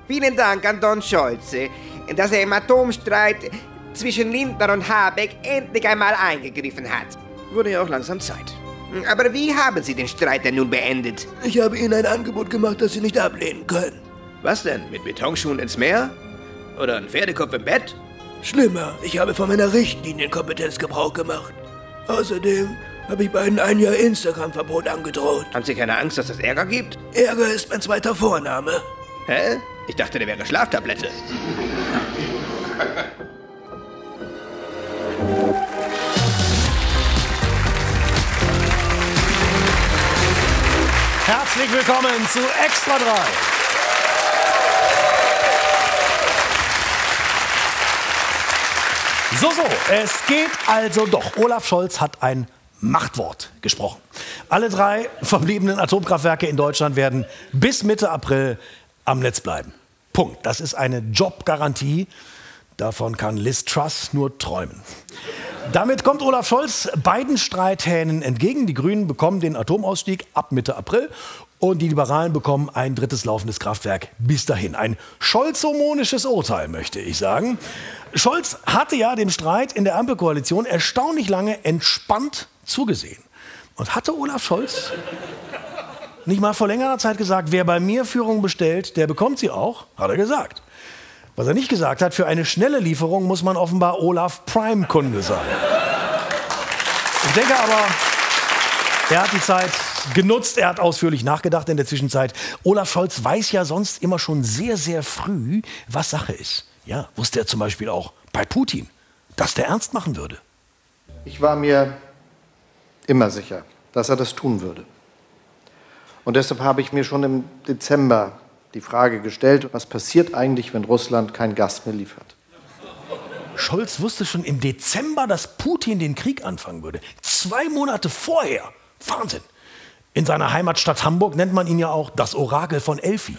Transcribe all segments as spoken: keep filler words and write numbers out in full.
Vielen Dank an Don Scholze, dass er im Atomstreit zwischen Lindner und Habeck endlich einmal eingegriffen hat. Wurde ja auch langsam Zeit. Aber wie haben Sie den Streit denn nun beendet? Ich habe Ihnen ein Angebot gemacht, das Sie nicht ablehnen können. Was denn? Mit Betonschuhen ins Meer? Oder ein Pferdekopf im Bett? Schlimmer, ich habe von meiner Richtlinienkompetenz Gebrauch gemacht. Außerdem habe ich beiden ein Jahr Instagram-Verbot angedroht. Haben Sie keine Angst, dass es Ärger gibt? Ärger ist mein zweiter Vorname. Hä? Ich dachte, der wäre Schlaftablette. Herzlich willkommen zu Extra drei. So, so, es geht also doch. Olaf Scholz hat ein Machtwort gesprochen. Alle drei verbliebenen Atomkraftwerke in Deutschland werden bis Mitte April am Netz bleiben. Punkt. Das ist eine Jobgarantie. Davon kann Liz Truss nur träumen. Damit kommt Olaf Scholz beiden Streithähnen entgegen. Die Grünen bekommen den Atomausstieg ab Mitte April und die Liberalen bekommen ein drittes laufendes Kraftwerk bis dahin. Ein scholzomonisches Urteil, möchte ich sagen. Scholz hatte ja dem Streit in der Ampelkoalition erstaunlich lange entspannt zugesehen. Und hatte Olaf Scholz nicht mal vor längerer Zeit gesagt, wer bei mir Führung bestellt, der bekommt sie auch, hat er gesagt. Was er nicht gesagt hat, für eine schnelle Lieferung muss man offenbar Olaf Prime-Kunde sein. Ich denke aber, er hat die Zeit genutzt, er hat ausführlich nachgedacht in der Zwischenzeit. Olaf Scholz weiß ja sonst immer schon sehr, sehr früh, was Sache ist. Ja, wusste er zum Beispiel auch bei Putin, dass der ernst machen würde. Ich war mir immer sicher, dass er das tun würde. Und deshalb habe ich mir schon im Dezember die Frage gestellt, was passiert eigentlich, wenn Russland kein Gas mehr liefert? Scholz wusste schon im Dezember, dass Putin den Krieg anfangen würde. Zwei Monate vorher. Wahnsinn. In seiner Heimatstadt Hamburg nennt man ihn ja auch das Orakel von Elfi.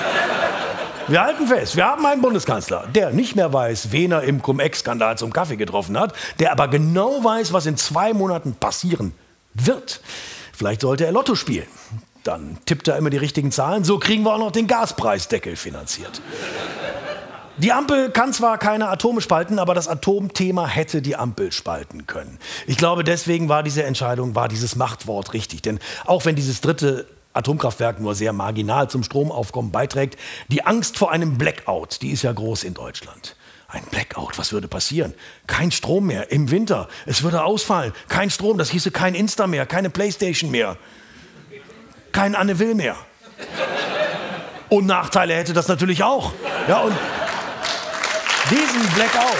Wir halten fest, wir haben einen Bundeskanzler, der nicht mehr weiß, wen er im Cum-Ex-Skandal zum Kaffee getroffen hat, der aber genau weiß, was in zwei Monaten passieren wird. Vielleicht sollte er Lotto spielen. Dann tippt er immer die richtigen Zahlen. So kriegen wir auch noch den Gaspreisdeckel finanziert. Die Ampel kann zwar keine Atome spalten, aber das Atomthema hätte die Ampel spalten können. Ich glaube, deswegen war diese Entscheidung, war dieses Machtwort richtig. Denn auch wenn dieses dritte Atomkraftwerk nur sehr marginal zum Stromaufkommen beiträgt, die Angst vor einem Blackout, die ist ja groß in Deutschland. Ein Blackout, was würde passieren? Kein Strom mehr im Winter. Es würde ausfallen. Kein Strom, das hieße kein Insta mehr, keine Playstation mehr. Kein Anne Will mehr. Und Nachteile hätte das natürlich auch. Ja, und diesen Blackout,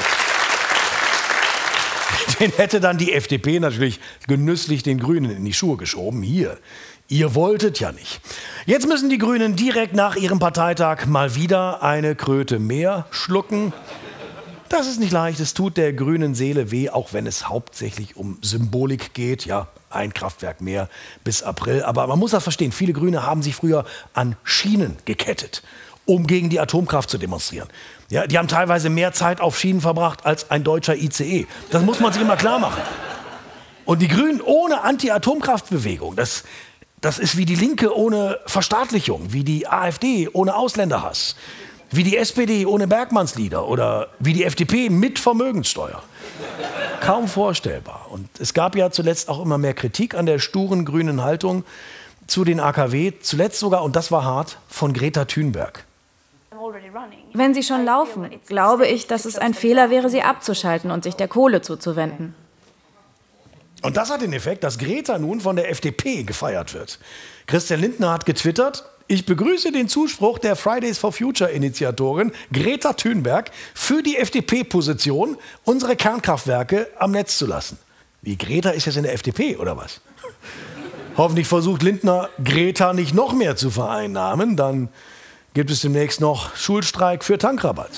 den hätte dann die F D P natürlich genüsslich den Grünen in die Schuhe geschoben. Hier, ihr wolltet ja nicht. Jetzt müssen die Grünen direkt nach ihrem Parteitag mal wieder eine Kröte mehr schlucken. Das ist nicht leicht, es tut der grünen Seele weh, auch wenn es hauptsächlich um Symbolik geht. Ja, ein Kraftwerk mehr bis April. Aber man muss das verstehen, viele Grüne haben sich früher an Schienen gekettet, um gegen die Atomkraft zu demonstrieren. Ja, die haben teilweise mehr Zeit auf Schienen verbracht als ein deutscher I C E. Das muss man sich immer klar machen. Und die Grünen ohne Anti-Atomkraftbewegung, das, das ist wie die Linke ohne Verstaatlichung, wie die AfD ohne Ausländerhass, wie die S P D ohne Bergmannslieder oder wie die F D P mit Vermögenssteuer. Kaum vorstellbar. Und es gab ja zuletzt auch immer mehr Kritik an der sturen grünen Haltung zu den A K W. Zuletzt sogar, und das war hart, von Greta Thunberg. Wenn sie schon laufen, glaube ich, dass es ein Fehler wäre, sie abzuschalten und sich der Kohle zuzuwenden. Und das hat den Effekt, dass Greta nun von der F D P gefeiert wird. Christian Lindner hat getwittert: Ich begrüße den Zuspruch der Fridays for Future-Initiatorin Greta Thunberg für die F D P-Position, unsere Kernkraftwerke am Netz zu lassen. Wie, Greta ist jetzt in der F D P, oder was? Hoffentlich versucht Lindner, Greta nicht noch mehr zu vereinnahmen. Dann gibt es demnächst noch Schulstreik für Tankrabatt.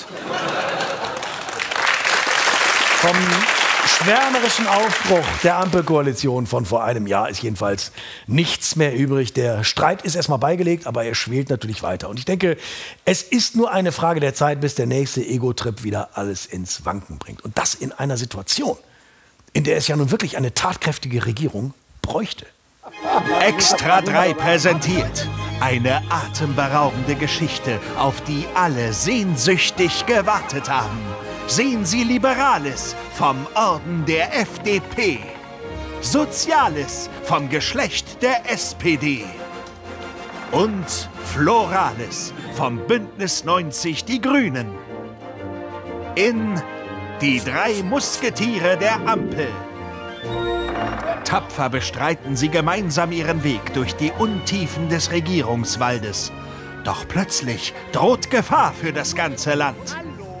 Vom schwärmerischen Aufbruch der Ampelkoalition von vor einem Jahr ist jedenfalls nichts mehr übrig. Der Streit ist erstmal beigelegt, aber er schwelt natürlich weiter. Und ich denke, es ist nur eine Frage der Zeit, bis der nächste Ego-Trip wieder alles ins Wanken bringt. Und das in einer Situation, in der es ja nun wirklich eine tatkräftige Regierung bräuchte. Extra drei präsentiert Eine atemberaubende Geschichte, auf die alle sehnsüchtig gewartet haben. Sehen Sie Liberales vom Orden der F D P. Soziales vom Geschlecht der S P D. Und Florales vom Bündnis neunzig Die Grünen. In Die drei Musketiere der Ampel. Tapfer bestreiten sie gemeinsam ihren Weg durch die Untiefen des Regierungswaldes. Doch plötzlich droht Gefahr für das ganze Land.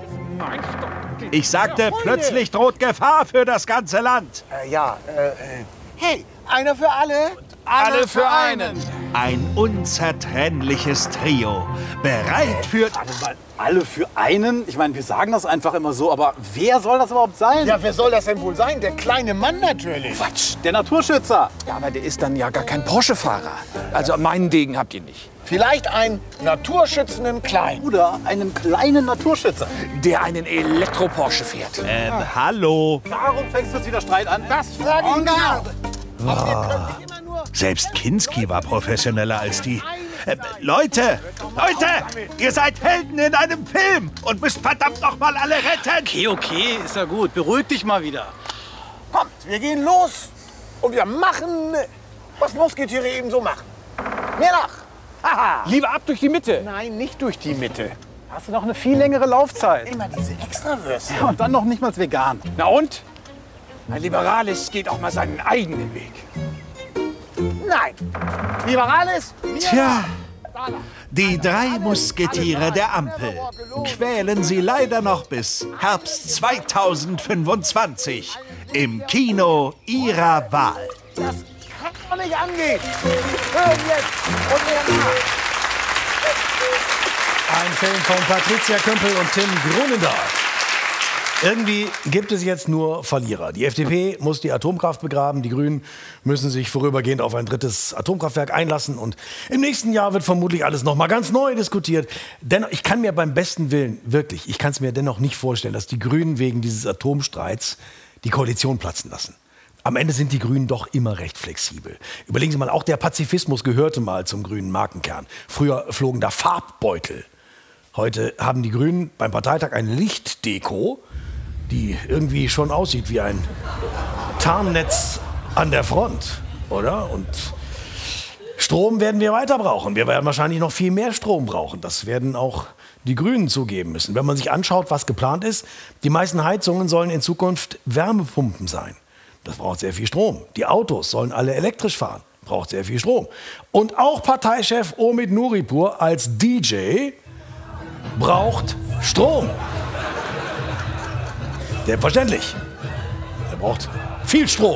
Ich sagte, plötzlich droht Gefahr für das ganze Land. Äh, ja, äh, hey, einer für alle? Alle für einen. Ein unzertrennliches Trio. Bereit für... Warte mal, alle für einen? Ich meine, wir sagen das einfach immer so, aber wer soll das überhaupt sein? Ja, wer soll das denn wohl sein? Der kleine Mann natürlich. Quatsch, der Naturschützer. Ja, aber der ist dann ja gar kein Porsche-Fahrer. Also meinen Degen habt ihr nicht. Vielleicht einen naturschützenden Kleinen. Oder einen kleinen Naturschützer. Der einen Elektro-Porsche fährt. Ähm, ah. hallo? Warum fängst du jetzt wieder Streit an? Das frage ich genau. Oh. Selbst Kinski war professioneller als die. Äh, Leute, Leute, ihr seid Helden in einem Film und müsst verdammt noch mal alle retten. Okay, okay, ist ja gut. Beruhig dich mal wieder. Kommt, wir gehen los und wir machen, was Musketiere eben so machen. Mehr nach. Haha. Lieber ab durch die Mitte. Nein, nicht durch die Mitte. Hast du noch eine viel längere Laufzeit. Immer diese Extrawürste. Ja, und dann noch nicht mal vegan. Na und? Ein Liberales geht auch mal seinen eigenen Weg. Nein. Liberales? Tja, die drei Musketiere der Ampel quälen sie leider noch bis Herbst zweitausendfünfundzwanzig im Kino ihrer Wahl. Das kann doch nicht angehen. Hören jetzt und mehr nach. Ein Film von Patricia Kümpel und Tim Grunendahl. Irgendwie gibt es jetzt nur Verlierer. Die F D P muss die Atomkraft begraben, die Grünen müssen sich vorübergehend auf ein drittes Atomkraftwerk einlassen und im nächsten Jahr wird vermutlich alles noch mal ganz neu diskutiert. Dennoch, ich kann mir beim besten Willen, wirklich, ich kann es mir dennoch nicht vorstellen, dass die Grünen wegen dieses Atomstreits die Koalition platzen lassen. Am Ende sind die Grünen doch immer recht flexibel. Überlegen Sie mal, auch der Pazifismus gehörte mal zum grünen Markenkern. Früher flogen da Farbbeutel. Heute haben die Grünen beim Parteitag eine Lichtdeko, die irgendwie schon aussieht wie ein Tarnnetz an der Front, oder? Und Strom werden wir weiter brauchen. Wir werden wahrscheinlich noch viel mehr Strom brauchen. Das werden auch die Grünen zugeben müssen. Wenn man sich anschaut, was geplant ist, die meisten Heizungen sollen in Zukunft Wärmepumpen sein. Das braucht sehr viel Strom. Die Autos sollen alle elektrisch fahren. Braucht sehr viel Strom. Und auch Parteichef Omid Nuripur als D J braucht Strom. Selbstverständlich. Er braucht viel Strom.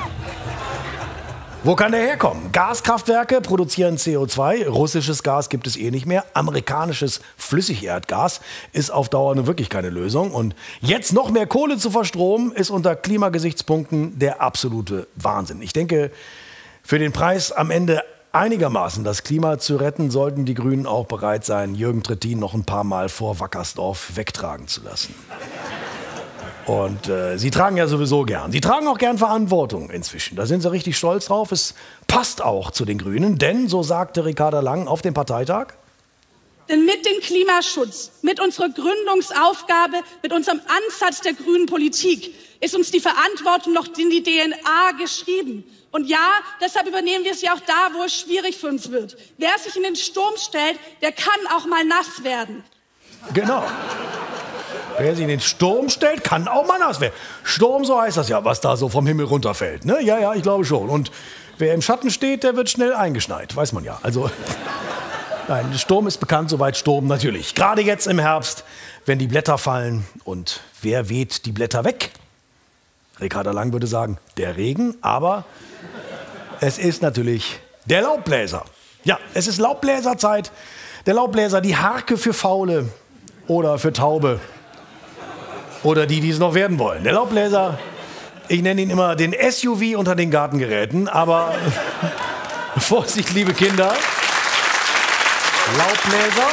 Wo kann der herkommen? Gaskraftwerke produzieren C O zwei. Russisches Gas gibt es eh nicht mehr. Amerikanisches Flüssigerdgas ist auf Dauer nun wirklich keine Lösung. Und jetzt noch mehr Kohle zu verstromen, ist unter Klimagesichtspunkten der absolute Wahnsinn. Ich denke, für den Preis am Ende einigermaßen das Klima zu retten, sollten die Grünen auch bereit sein, Jürgen Trittin noch ein paar Mal vor Wackersdorf wegtragen zu lassen. Und äh, sie tragen ja sowieso gern. Sie tragen auch gern Verantwortung inzwischen. Da sind sie richtig stolz drauf. Es passt auch zu den Grünen, denn, so sagte Ricarda Lang auf dem Parteitag, denn mit dem Klimaschutz, mit unserer Gründungsaufgabe, mit unserem Ansatz der grünen Politik ist uns die Verantwortung noch in die D N A geschrieben. Und ja, deshalb übernehmen wir sie auch da, wo es schwierig für uns wird. Wer sich in den Sturm stellt, der kann auch mal nass werden. Genau. Wer sich in den Sturm stellt, kann auch mal nass werden. Sturm, so heißt das ja, was da so vom Himmel runterfällt. Ne? Ja, ja, ich glaube schon. Und wer im Schatten steht, der wird schnell eingeschneit. Weiß man ja. Also, nein, der Sturm ist bekannt, soweit Sturm natürlich. Gerade jetzt im Herbst, wenn die Blätter fallen. Und wer weht die Blätter weg? Ricarda Lang würde sagen, der Regen. Aber es ist natürlich der Laubbläser. Ja, es ist Laubbläserzeit. Der Laubbläser, die Harke für Faule oder für Taube. Oder die, die es noch werden wollen. Der Laubbläser, ich nenne ihn immer den S U V unter den Gartengeräten. Aber Vorsicht, liebe Kinder. Laubbläser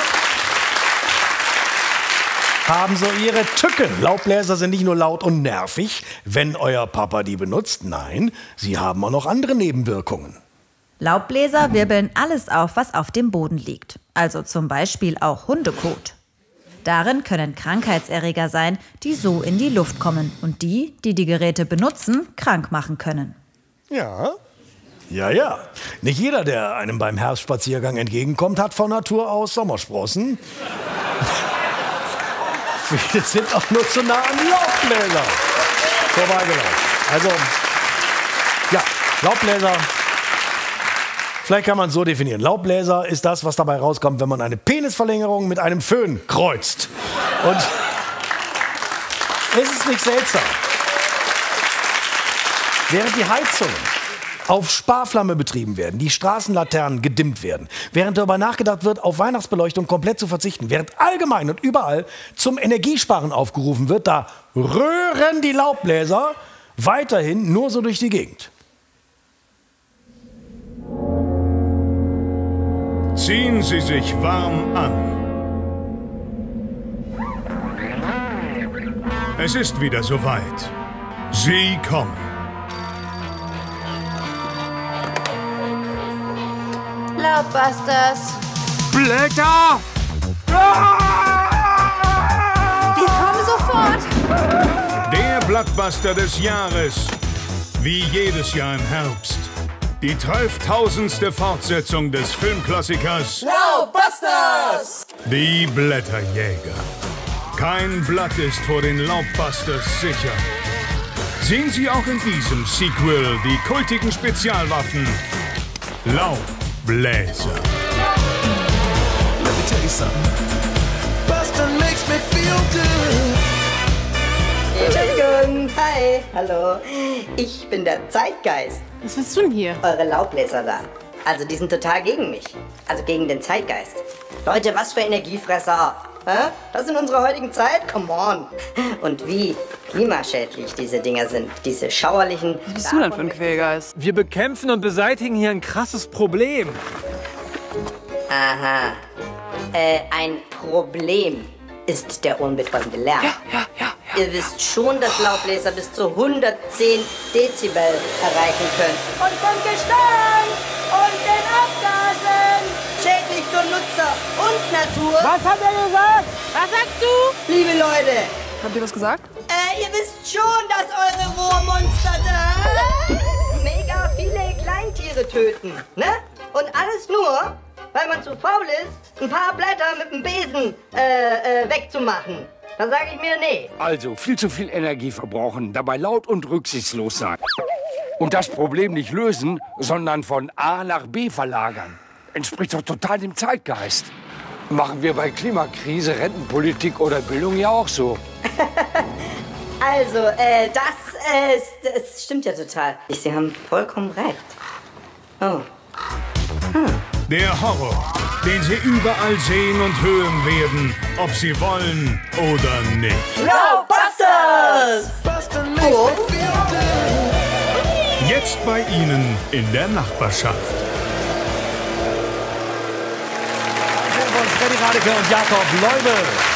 haben so ihre Tücken. Laubbläser sind nicht nur laut und nervig, wenn euer Papa die benutzt. Nein, sie haben auch noch andere Nebenwirkungen. Laubbläser wirbeln alles auf, was auf dem Boden liegt. Also zum Beispiel auch Hundekot. Darin können Krankheitserreger sein, die so in die Luft kommen und die, die die Geräte benutzen, krank machen können. Ja. Ja, ja. Nicht jeder, der einem beim Herbstspaziergang entgegenkommt, hat von Natur aus Sommersprossen. Viele sind auch nur zu nah an Laubbläser vorbeigelaufen. Also, ja, Laubbläser. Vielleicht kann man es so definieren. Laubbläser ist das, was dabei rauskommt, wenn man eine Penisverlängerung mit einem Föhn kreuzt. Und es ist nicht seltsam. Während die Heizungen auf Sparflamme betrieben werden, die Straßenlaternen gedimmt werden, während darüber nachgedacht wird, auf Weihnachtsbeleuchtung komplett zu verzichten, während allgemein und überall zum Energiesparen aufgerufen wird, da röhren die Laubbläser weiterhin nur so durch die Gegend. Ziehen Sie sich warm an. Es ist wieder soweit. Sie kommen. Laubbusters. Blätter! Wir kommen sofort. Der Blattbuster des Jahres. Wie jedes Jahr im Herbst. Die zwölftausendste Fortsetzung des Filmklassikers Laubbusters! Die Blätterjäger. Kein Blatt ist vor den Laubbusters sicher. Sehen Sie auch in diesem Sequel die kultigen Spezialwaffen Laubbläser. Let me tell you something. Buster makes me feel good. Entschuldigung, hi, hallo. Ich bin der Zeitgeist. Was willst du denn hier? Eure Laubbläser da. Also die sind total gegen mich. Also gegen den Zeitgeist. Leute, was für Energiefresser. Hä? Das in unserer heutigen Zeit? Come on. Und wie klimaschädlich diese Dinger sind. Diese schauerlichen... Was bist du denn für ein Quälgeist? Wir bekämpfen und beseitigen hier ein krasses Problem. Aha. Äh, ein Problem ist der unbetäubende Lärm. Ja, ja, ja. Ihr wisst schon, dass Laubbläser bis zu hundertzehn Dezibel erreichen können. Und vom Gestein und den Abgasen. Schädlich für Nutzer und Natur. Was hat er gesagt? Was sagst du? Liebe Leute. Habt ihr was gesagt? Äh, ihr wisst schon, dass eure Rohrmonster da mega viele Kleintiere töten, ne? Und alles nur, weil man zu faul ist, ein paar Blätter mit dem Besen äh, äh, wegzumachen. Da sage ich mir, nee. Also, viel zu viel Energie verbrauchen, dabei laut und rücksichtslos sein. Und das Problem nicht lösen, sondern von A nach B verlagern. Entspricht doch total dem Zeitgeist. Machen wir bei Klimakrise, Rentenpolitik oder Bildung ja auch so. Also, äh, das, äh, das stimmt ja total. Sie haben vollkommen recht. Oh. Hm. Der Horror, den Sie überall sehen und hören werden, ob Sie wollen oder nicht. Laubbusters! Oh. Jetzt bei Ihnen in der Nachbarschaft. Freddy Radeke und Jakob Leube.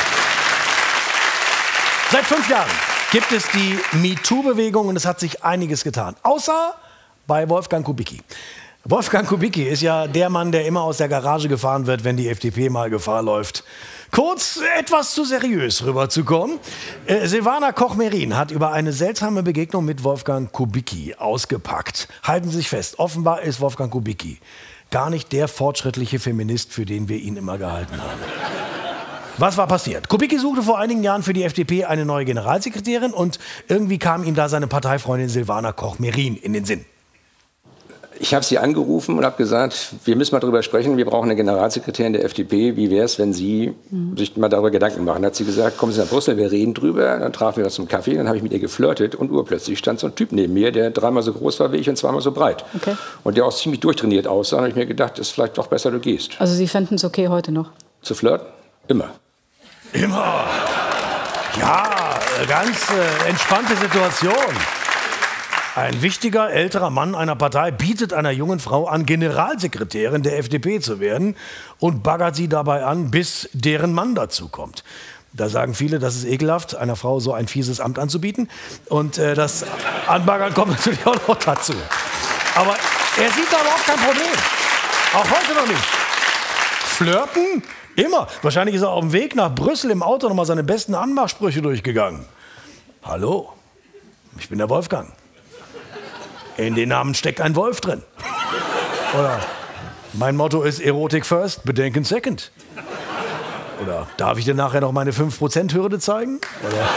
Seit fünf Jahren gibt es die MeToo-Bewegung und es hat sich einiges getan. Außer bei Wolfgang Kubicki. Wolfgang Kubicki ist ja der Mann, der immer aus der Garage gefahren wird, wenn die F D P mal Gefahr läuft, kurz etwas zu seriös rüberzukommen. Äh, Silvana Koch-Merin hat über eine seltsame Begegnung mit Wolfgang Kubicki ausgepackt. Halten Sie sich fest, offenbar ist Wolfgang Kubicki gar nicht der fortschrittliche Feminist, für den wir ihn immer gehalten haben. Was war passiert? Kubicki suchte vor einigen Jahren für die F D P eine neue Generalsekretärin und irgendwie kam ihm da seine Parteifreundin Silvana Koch-Merin in den Sinn. Ich habe sie angerufen und habe gesagt, wir müssen mal darüber sprechen, wir brauchen eine Generalsekretärin der F D P. Wie wäre es, wenn Sie mhm. sich mal darüber Gedanken machen? Dann hat sie gesagt, kommen Sie nach Brüssel, wir reden drüber. Dann trafen wir uns zum Kaffee, dann habe ich mit ihr geflirtet und urplötzlich stand so ein Typ neben mir, der dreimal so groß war wie ich und zweimal so breit. Okay. Und der auch ziemlich durchtrainiert aussah. Und habe ich mir gedacht, es ist vielleicht doch besser, du gehst. Also Sie fänden es okay heute noch? Zu flirten? Immer. Immer. Ja, ganz äh, entspannte Situation. Ein wichtiger, älterer Mann einer Partei bietet einer jungen Frau an, Generalsekretärin der F D P zu werden und baggert sie dabei an, bis deren Mann dazu kommt. Da sagen viele, das ist ekelhaft, einer Frau so ein fieses Amt anzubieten. Und äh, das Anbaggern kommt natürlich auch noch dazu. Aber Er sieht da überhaupt kein Problem. Auch heute noch nicht. Flirten? Immer. Wahrscheinlich ist er auf dem Weg nach Brüssel im Auto noch mal seine besten Anmachsprüche durchgegangen. Hallo, ich bin der Wolfgang. In den Namen steckt ein Wolf drin. Oder mein Motto ist Erotik first, Bedenken second. Oder darf ich dir nachher noch meine fünf Prozent Hürde zeigen? Oder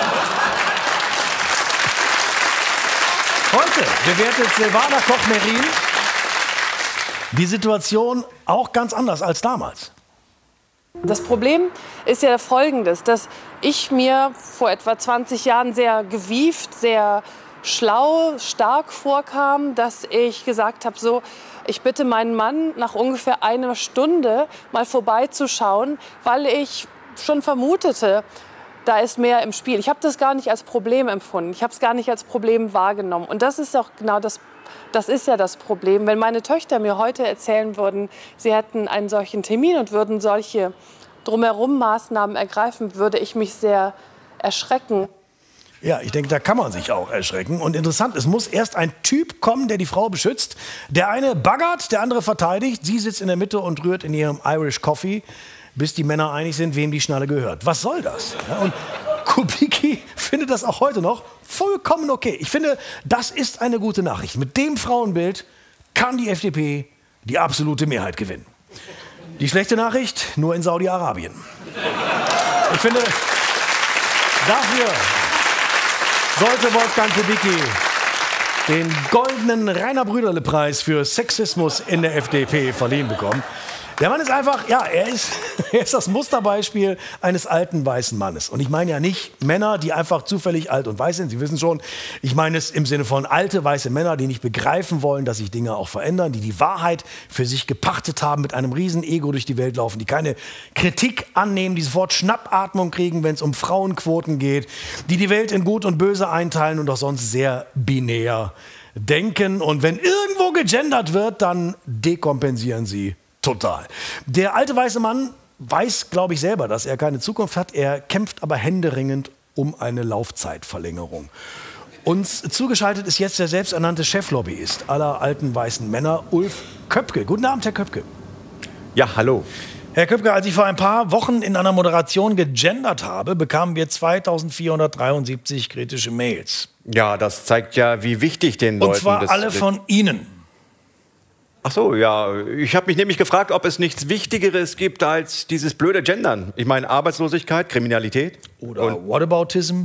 heute bewertet Silvana Koch-Merin die Situation auch ganz anders als damals. Das Problem ist ja folgendes, dass ich mir vor etwa zwanzig Jahren sehr gewieft, sehr schlau, stark vorkam, dass ich gesagt habe, so, ich bitte meinen Mann nach ungefähr einer Stunde mal vorbeizuschauen, weil ich schon vermutete, da ist mehr im Spiel. Ich habe das gar nicht als Problem empfunden, ich habe es gar nicht als Problem wahrgenommen. Und das ist auch genau das Das ist ja das Problem. Wenn meine Töchter mir heute erzählen würden, sie hätten einen solchen Termin und würden solche drumherum Maßnahmen ergreifen, würde ich mich sehr erschrecken. Ja, ich denke, da kann man sich auch erschrecken. Und interessant, es muss erst ein Typ kommen, der die Frau beschützt. Der eine baggert, der andere verteidigt. Sie sitzt in der Mitte und rührt in ihrem Irish Coffee, bis die Männer einig sind, wem die Schnalle gehört. Was soll das? Ja, und Kubicki findet das auch heute noch vollkommen okay. Ich finde, das ist eine gute Nachricht. Mit dem Frauenbild kann die F D P die absolute Mehrheit gewinnen. Die schlechte Nachricht, nur in Saudi-Arabien. Ich finde, dafür sollte Wolfgang Kubicki den goldenen Rainer-Brüderle-Preis für Sexismus in der F D P verliehen bekommen. Der Mann ist einfach, ja, er ist, er ist das Musterbeispiel eines alten weißen Mannes. Und ich meine ja nicht Männer, die einfach zufällig alt und weiß sind. Sie wissen schon, ich meine es im Sinne von alte weiße Männer, die nicht begreifen wollen, dass sich Dinge auch verändern, die die Wahrheit für sich gepachtet haben, mit einem riesen Ego durch die Welt laufen, die keine Kritik annehmen, die sofort Schnappatmung kriegen, wenn es um Frauenquoten geht, die die Welt in Gut und Böse einteilen und auch sonst sehr binär denken. Und wenn irgendwo gegendert wird, dann dekompensieren sie total. Der alte weiße Mann weiß, glaube ich, selber, dass er keine Zukunft hat. Er kämpft aber händeringend um eine Laufzeitverlängerung. Uns zugeschaltet ist jetzt der selbsternannte Cheflobbyist aller alten weißen Männer, Ulf Köpke. Guten Abend, Herr Köpke. Ja, hallo. Herr Köpke, als ich vor ein paar Wochen in einer Moderation gegendert habe, bekamen wir zweitausendvierhundertdreiundsiebzig kritische Mails. Ja, das zeigt ja, wie wichtig den Leuten... Und zwar das alle von Ihnen. Ach so, ja. Ich habe mich nämlich gefragt, ob es nichts Wichtigeres gibt als dieses blöde Gendern. Ich meine Arbeitslosigkeit, Kriminalität. Oder und, Whataboutism.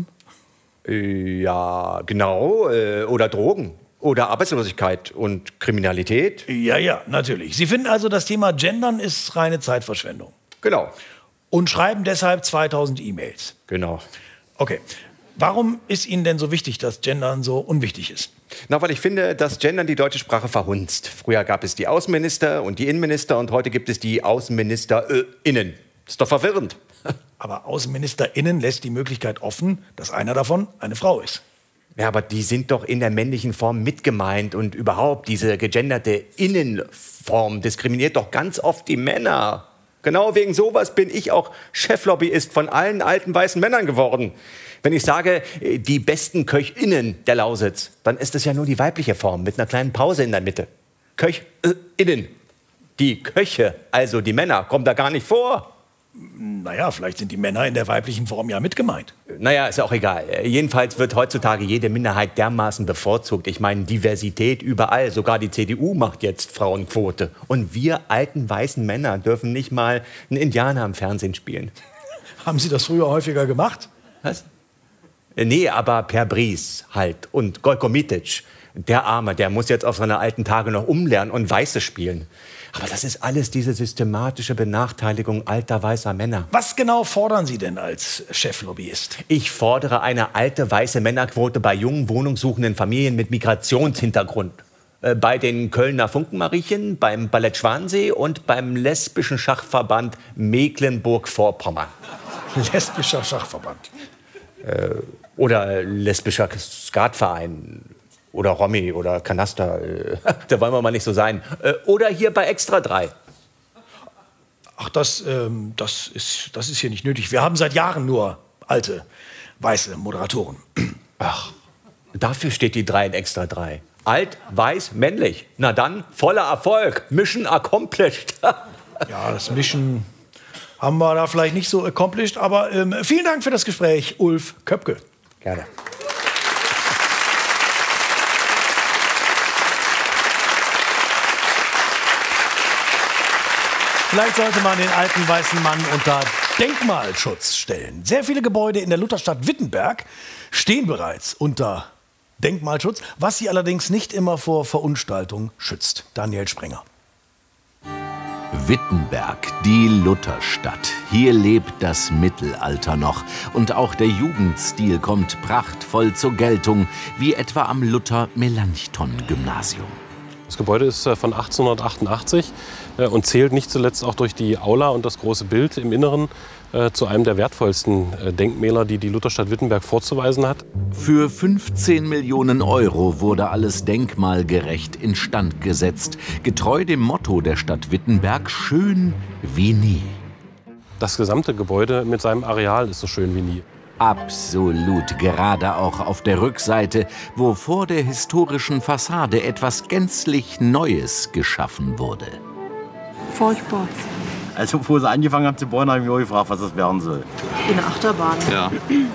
Äh, ja, genau. Äh, oder Drogen. Oder Arbeitslosigkeit und Kriminalität. Ja, ja, natürlich. Sie finden also, das Thema Gendern ist reine Zeitverschwendung. Genau. Und schreiben deshalb zweitausend E-Mails. Genau. Okay. Warum ist Ihnen denn so wichtig, dass Gendern so unwichtig ist? Na, weil ich finde, dass Gendern die deutsche Sprache verhunzt. Früher gab es die Außenminister und die Innenminister und heute gibt es die AußenministerInnen. Ist doch verwirrend. Aber AußenministerInnen lässt die Möglichkeit offen, dass einer davon eine Frau ist. Ja, aber die sind doch in der männlichen Form mitgemeint und überhaupt diese gegenderte Innenform diskriminiert doch ganz oft die Männer. Genau wegen sowas bin ich auch Cheflobbyist von allen alten weißen Männern geworden. Wenn ich sage, die besten KöchInnen der Lausitz, dann ist es ja nur die weibliche Form mit einer kleinen Pause in der Mitte. KöchInnen. Die Köche, also die Männer, kommen da gar nicht vor. Naja, vielleicht sind die Männer in der weiblichen Form ja mit gemeint. Naja, ist auch egal. Jedenfalls wird heutzutage jede Minderheit dermaßen bevorzugt. Ich meine, Diversität überall. Sogar die C D U macht jetzt Frauenquote. Und wir alten weißen Männer dürfen nicht mal einen Indianer im Fernsehen spielen. Haben Sie das früher häufiger gemacht? Was? Nee, aber Per Bries halt und Gojko Mitic. Der Arme, der muss jetzt auf seine alten Tage noch umlernen und Weiße spielen. Aber das ist alles diese systematische Benachteiligung alter weißer Männer. Was genau fordern Sie denn als Cheflobbyist? Ich fordere eine alte weiße Männerquote bei jungen, wohnungssuchenden Familien mit Migrationshintergrund. Äh, bei den Kölner Funkenmariechen, beim Ballett Schwansee und beim lesbischen Schachverband Mecklenburg-Vorpommern. Lesbischer Schachverband? Äh, oder lesbischer Skatverein. Oder Romy oder Kanaster, äh, da wollen wir mal nicht so sein. Äh, oder hier bei Extra drei. Ach, das, ähm, das, ist, das ist hier nicht nötig. Wir haben seit Jahren nur alte, weiße Moderatoren. Ach, dafür steht die drei in Extra drei. Alt, weiß, männlich. Na dann, voller Erfolg. Mission accomplished. Ja, das Mission haben wir da vielleicht nicht so accomplished. Aber ähm, vielen Dank für das Gespräch, Ulf Köpke. Gerne. Vielleicht sollte man den alten weißen Mann unter Denkmalschutz stellen. Sehr viele Gebäude in der Lutherstadt Wittenberg stehen bereits unter Denkmalschutz, was sie allerdings nicht immer vor Verunstaltung schützt. Daniel Sprenger. Wittenberg, die Lutherstadt. Hier lebt das Mittelalter noch. Und auch der Jugendstil kommt prachtvoll zur Geltung, wie etwa am Luther-Melanchthon-Gymnasium. Das Gebäude ist von achtzehnhundertachtundachtzig und zählt nicht zuletzt auch durch die Aula und das große Bild im Inneren zu einem der wertvollsten Denkmäler, die die Lutherstadt Wittenberg vorzuweisen hat. Für fünfzehn Millionen Euro wurde alles denkmalgerecht instand gesetzt. Getreu dem Motto der Stadt Wittenberg, schön wie nie. Das gesamte Gebäude mit seinem Areal ist so schön wie nie. Absolut, gerade auch auf der Rückseite, wo vor der historischen Fassade etwas gänzlich Neues geschaffen wurde. Furchtbar. Also, bevor sie angefangen haben zu bauen, habe ich mich auch gefragt, was das werden soll. Eine Achterbahn. Ja.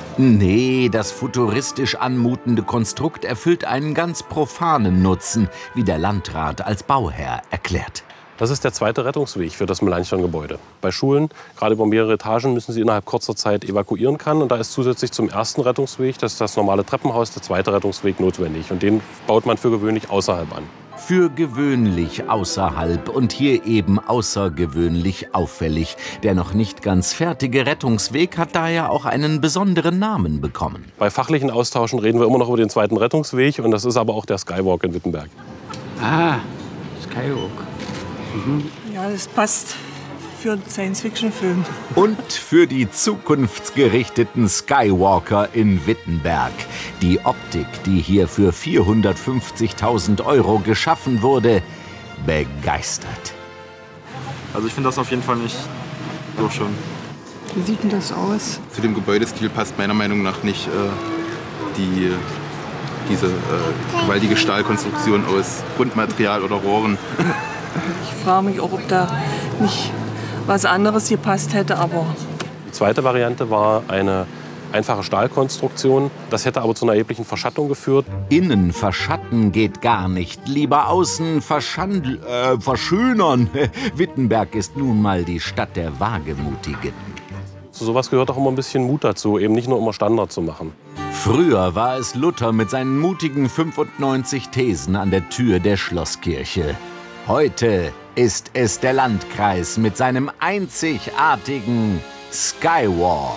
Nee, das futuristisch anmutende Konstrukt erfüllt einen ganz profanen Nutzen, wie der Landrat als Bauherr erklärt. Das ist der zweite Rettungsweg für das Melanchthon-Gebäude. Bei Schulen, gerade über mehrere Etagen, müssen sie innerhalb kurzer Zeit evakuieren können. Und da ist zusätzlich zum ersten Rettungsweg, das ist das normale Treppenhaus, der zweite Rettungsweg notwendig. Und den baut man für gewöhnlich außerhalb an. Für gewöhnlich außerhalb und hier eben außergewöhnlich auffällig. Der noch nicht ganz fertige Rettungsweg hat daher auch einen besonderen Namen bekommen. Bei fachlichen Austauschen reden wir immer noch über den zweiten Rettungsweg. Und das ist aber auch der Skywalk in Wittenberg. Ah, Skywalk. Mhm. Ja, das passt für einen Science-Fiction-Film. Und für die zukunftsgerichteten Skywalker in Wittenberg. Die Optik, die hier für vierhundertfünfzigtausend Euro geschaffen wurde, begeistert. Also ich finde das auf jeden Fall nicht so schön. Wie sieht denn das aus? Zu dem Gebäudestil passt meiner Meinung nach nicht äh, die, diese äh, gewaltige Stahlkonstruktion aus Grundmaterial oder Rohren. Ich frage mich auch, ob da nicht was anderes gepasst hätte, aber... Die zweite Variante war eine einfache Stahlkonstruktion. Das hätte aber zu einer erheblichen Verschattung geführt. Innen verschatten geht gar nicht. Lieber außen verschandl... Äh, verschönern. Wittenberg ist nun mal die Stadt der Wagemutigen. Zu sowas gehört auch immer ein bisschen Mut dazu, eben nicht nur immer Standard zu machen. Früher war es Luther mit seinen mutigen fünfundneunzig Thesen an der Tür der Schlosskirche. Heute ist es der Landkreis mit seinem einzigartigen Skywalk.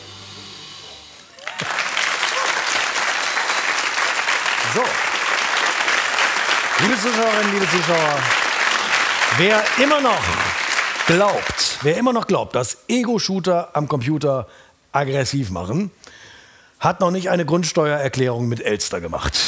So. Liebe Zuschauerinnen, liebe Zuschauer, wer immer noch glaubt, wer immer noch glaubt, dass Ego-Shooter am Computer aggressiv machen, hat noch nicht eine Grundsteuererklärung mit Elster gemacht.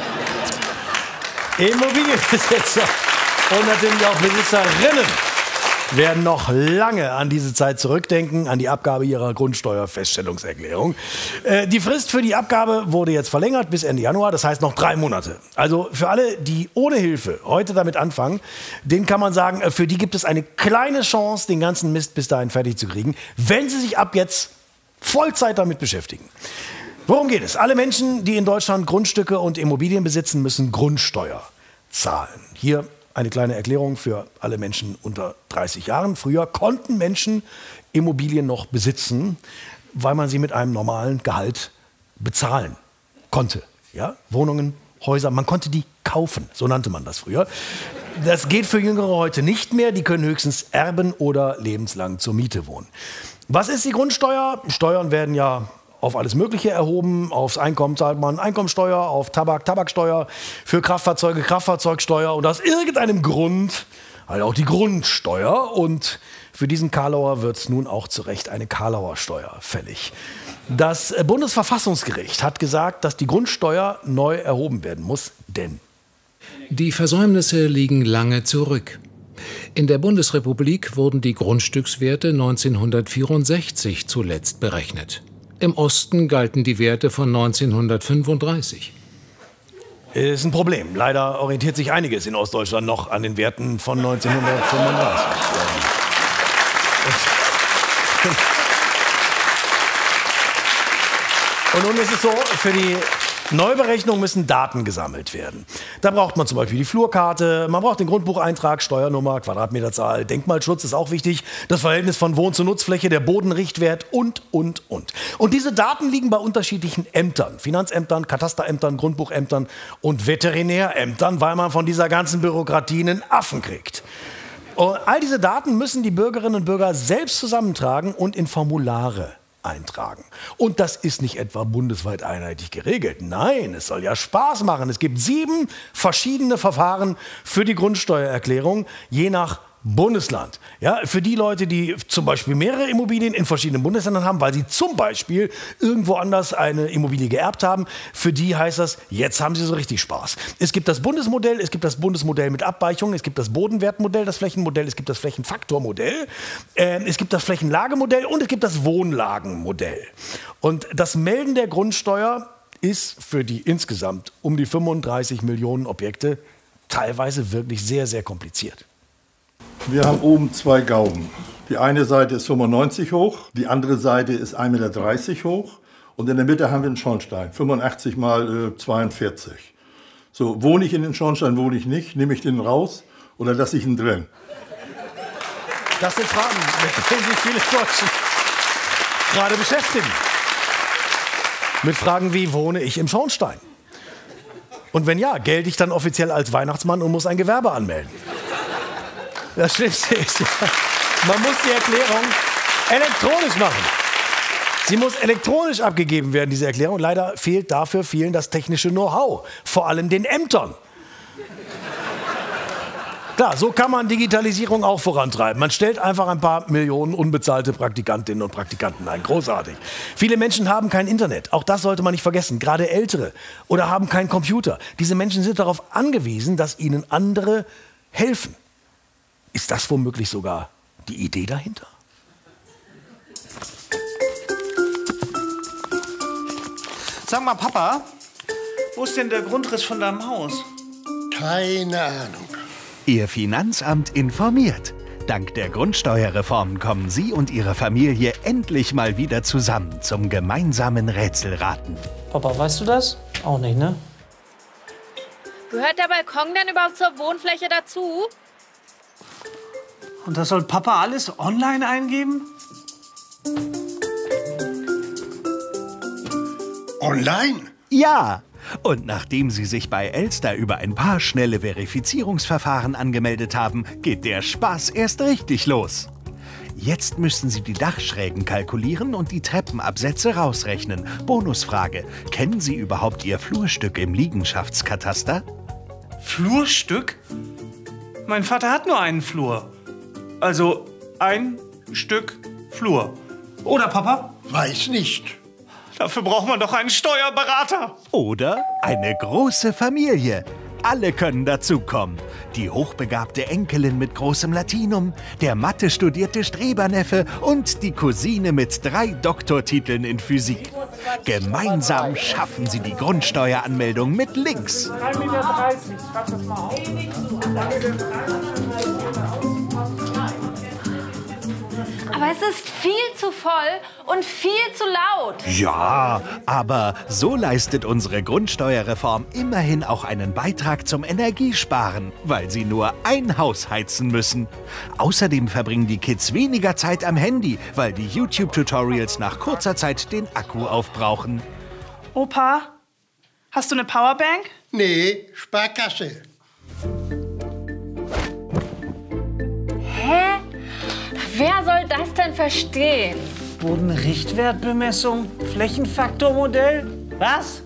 Immobilienbesitzer und natürlich auch Besitzerinnen werden noch lange an diese Zeit zurückdenken, an die Abgabe ihrer Grundsteuerfeststellungserklärung. Äh, die Frist für die Abgabe wurde jetzt verlängert bis Ende Januar, das heißt noch drei Monate. Also für alle, die ohne Hilfe heute damit anfangen, denen kann man sagen, für die gibt es eine kleine Chance, den ganzen Mist bis dahin fertig zu kriegen, wenn sie sich ab jetzt Vollzeit damit beschäftigen. Worum geht es? Alle Menschen, die in Deutschland Grundstücke und Immobilien besitzen, müssen Grundsteuer zahlen. Hier eine kleine Erklärung für alle Menschen unter dreißig Jahren. Früher konnten Menschen Immobilien noch besitzen, weil man sie mit einem normalen Gehalt bezahlen konnte. Ja? Wohnungen, Häuser, man konnte die kaufen, so nannte man das früher. Das geht für Jüngere heute nicht mehr. Die können höchstens erben oder lebenslang zur Miete wohnen. Was ist die Grundsteuer? Steuern werden ja auf alles Mögliche erhoben. Aufs Einkommen zahlt man Einkommensteuer, auf Tabak, Tabaksteuer, für Kraftfahrzeuge, Kraftfahrzeugsteuer und aus irgendeinem Grund halt auch die Grundsteuer. Und für diesen Karlauer wird nun auch zu Recht eine Karlauer Steuer fällig. Das Bundesverfassungsgericht hat gesagt, dass die Grundsteuer neu erhoben werden muss, denn die Versäumnisse liegen lange zurück. In der Bundesrepublik wurden die Grundstückswerte neunzehnhundertvierundsechzig zuletzt berechnet. Im Osten galten die Werte von neunzehnhundertfünfunddreißig. ist ein Problem. Leider orientiert sich einiges in Ostdeutschland noch an den Werten von neunzehnhundertfünfunddreißig. Und nun ist es so, für die Neuberechnung müssen Daten gesammelt werden. Da braucht man zum Beispiel die Flurkarte, man braucht den Grundbucheintrag, Steuernummer, Quadratmeterzahl, Denkmalschutz ist auch wichtig, das Verhältnis von Wohn- zu Nutzfläche, der Bodenrichtwert und, und, und. Und diese Daten liegen bei unterschiedlichen Ämtern, Finanzämtern, Katasterämtern, Grundbuchämtern und Veterinärämtern, weil man von dieser ganzen Bürokratie einen Affen kriegt. Und all diese Daten müssen die Bürgerinnen und Bürger selbst zusammentragen und in Formulare eintragen. Und das ist nicht etwa bundesweit einheitlich geregelt. Nein, es soll ja Spaß machen. Es gibt sieben verschiedene Verfahren für die Grundsteuererklärung, je nach Bundesland. Ja, für die Leute, die zum Beispiel mehrere Immobilien in verschiedenen Bundesländern haben, weil sie zum Beispiel irgendwo anders eine Immobilie geerbt haben, für die heißt das, jetzt haben sie so richtig Spaß. Es gibt das Bundesmodell, es gibt das Bundesmodell mit Abweichungen, es gibt das Bodenwertmodell, das Flächenmodell, es gibt das Flächenfaktormodell, äh, es gibt das Flächenlagemodell und es gibt das Wohnlagenmodell. Und das Melden der Grundsteuer ist für die insgesamt um die fünfunddreißig Millionen Objekte teilweise wirklich sehr, sehr kompliziert. Wir haben oben zwei Gauben. Die eine Seite ist fünfundneunzig hoch, die andere Seite ist ein Meter dreißig hoch und in der Mitte haben wir einen Schornstein, fünfundachtzig mal zweiundvierzig. So, wohne ich in den Schornstein, wohne ich nicht, nehme ich den raus oder lasse ich ihn drin? Das sind Fragen, mit denen sich viele Deutschen gerade beschäftigen. Mit Fragen wie, wohne ich im Schornstein? Und wenn ja, gelte ich dann offiziell als Weihnachtsmann und muss ein Gewerbe anmelden? Das Schlimmste ist, man muss die Erklärung elektronisch machen. Sie muss elektronisch abgegeben werden, diese Erklärung. Leider fehlt dafür vielen das technische Know-how, vor allem den Ämtern. Klar, so kann man Digitalisierung auch vorantreiben. Man stellt einfach ein paar Millionen unbezahlte Praktikantinnen und Praktikanten ein. Großartig. Viele Menschen haben kein Internet. Auch das sollte man nicht vergessen. Gerade Ältere. Oder haben keinen Computer. Diese Menschen sind darauf angewiesen, dass ihnen andere helfen. Ist das womöglich sogar die Idee dahinter? Sag mal, Papa, wo ist denn der Grundriss von deinem Haus? Keine Ahnung. Ihr Finanzamt informiert. Dank der Grundsteuerreform kommen Sie und Ihre Familie endlich mal wieder zusammen zum gemeinsamen Rätselraten. Papa, weißt du das? Auch nicht, ne? Gehört der Balkon denn überhaupt zur Wohnfläche dazu? Und das soll Papa alles online eingeben? Online? Ja. Und nachdem Sie sich bei Elster über ein paar schnelle Verifizierungsverfahren angemeldet haben, geht der Spaß erst richtig los. Jetzt müssen Sie die Dachschrägen kalkulieren und die Treppenabsätze rausrechnen. Bonusfrage: Kennen Sie überhaupt Ihr Flurstück im Liegenschaftskataster? Flurstück? Mein Vater hat nur einen Flur. Also ein Stück Flur. Oder, Papa? Weiß nicht. Dafür braucht man doch einen Steuerberater. Oder eine große Familie. Alle können dazukommen. Die hochbegabte Enkelin mit großem Latinum, der Mathe-studierte Streberneffe und die Cousine mit drei Doktortiteln in Physik. Gemeinsam schaffen sie die Grundsteueranmeldung mit links. drei Meter dreißig, schreib das mal auf. Aber es ist viel zu voll und viel zu laut. Ja, aber so leistet unsere Grundsteuerreform immerhin auch einen Beitrag zum Energiesparen, weil sie nur ein Haus heizen müssen. Außerdem verbringen die Kids weniger Zeit am Handy, weil die YouTube-Tutorials nach kurzer Zeit den Akku aufbrauchen. Opa, hast du eine Powerbank? Nee, Sparkasse. Hä? Wer soll das denn verstehen? Bodenrichtwertbemessung, Flächenfaktormodell? Was?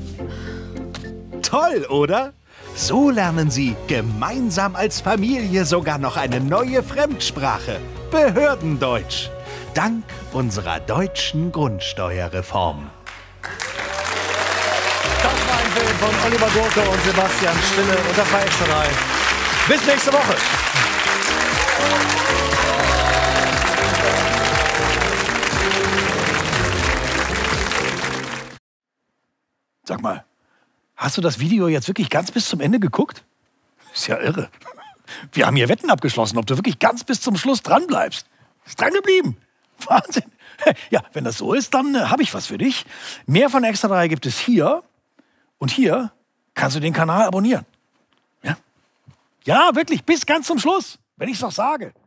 Toll, oder? So lernen Sie gemeinsam als Familie sogar noch eine neue Fremdsprache. Behördendeutsch. Dank unserer deutschen Grundsteuerreform. Das war ein Film von Oliver Gurke und Sebastian Stille. Und das war Extra drei. Bis nächste Woche. Sag mal, Hast du das Video jetzt wirklich ganz bis zum Ende geguckt? Ist ja irre. Wir haben hier Wetten abgeschlossen, ob du wirklich ganz bis zum Schluss dran bleibst. Ist dran geblieben. Wahnsinn. Ja, wenn das so ist, dann äh, habe ich was für dich. Mehr von Extra drei gibt es hier. Und hier kannst du den Kanal abonnieren. Ja, ja wirklich, bis ganz zum Schluss, wenn ich es noch sage.